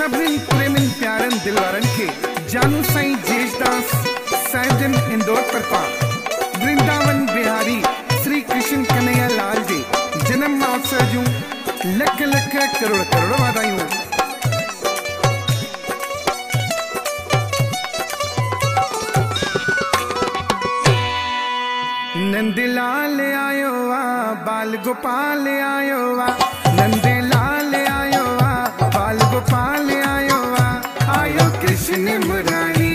सभिनी प्रेमिन प्यारन दिलवारन के जानू साईं जेशदास साहिबजन इंदौर तरफा वृंदावन बिहारी श्री कृष्ण कन्हैया लाल जी जन्म महोत्सव जूं लख लख करोड़ करोड़ वाधायूं। नंदलाल आयो वा बाल गोपाल आयो वा, नंदलाल आयो वा बाल गोपाल आयो वा, आयो कृष्ण मुरारी,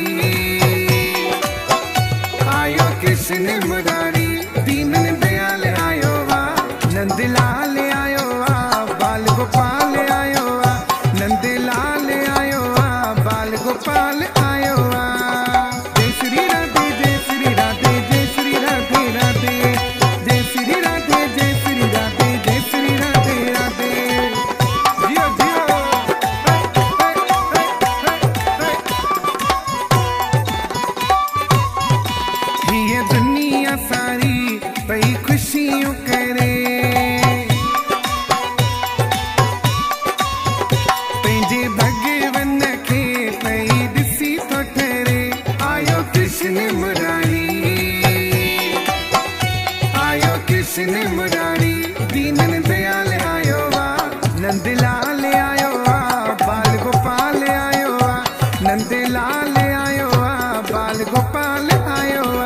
आयो कृष्ण मुरारी, दीनन दयाल आयो वा, नंदलाल आयो वा बाल गोपाल आयो वा, नंदलाल आयो वा बाल गोपाल आयो वा। जय श्री राधे जय श्री राधे जय श्री राधे राधे, जय श्री राधे जय श्री राधे जय श्री राधे राधे। जियो जियो ये दुनिया सारी पई खुशियों करे, पंहिंजे भगवन के पई दिसी तो ठहरे, आयो कृष्ण मुरारी, आयो कृष्ण मुरारी, दीनन दयाल आयो वा, नंदलाल आयो वा बाल गोपाल आयो वा, नंदलाल आयो वा बाल गोपाल आयो वा।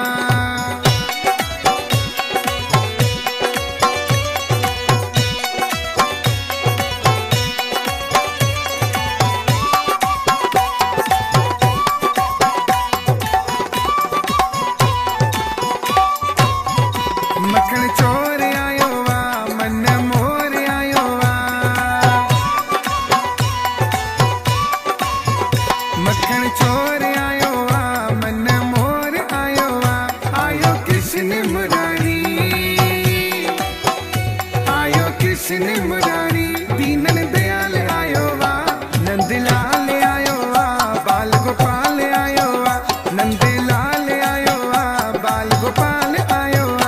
मखण चोर आयो वा मन मोर आयो वा, मखण चोर आयो वा मन मोर आयो वा, आयो कृष्ण मुरारी, आयो कृष्ण मुरारी, दीनन दयाल आयो वा, नंदलाल आयो वा बाल गोपाल आयो वा, नंदलाल आयो वा बाल गोपाल आयो वा।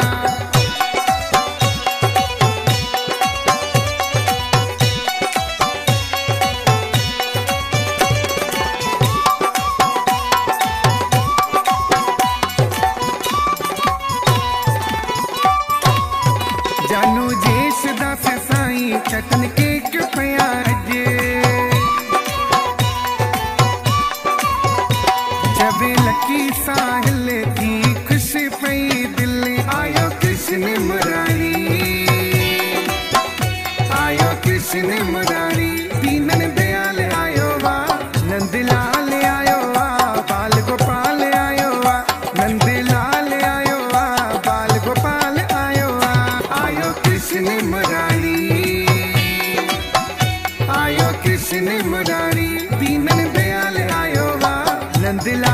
जानू जेशदास साईं चटन के क्यों प्याज, जब लकी साहिल की खुशी पई दिल, आयो कृष्ण मुरारी, आयो कृष्ण मुरारी, दीनन दयाल आयो वा, नंदलाल आयो वा बाल गोपाल आयो वा, नंदलाल आयो वा बाल गोपाल आयो वा, आयो कृष्ण मुरारी, आयो कृष्ण मुरारी, दीनन दयाल आयो वा, नंदलाल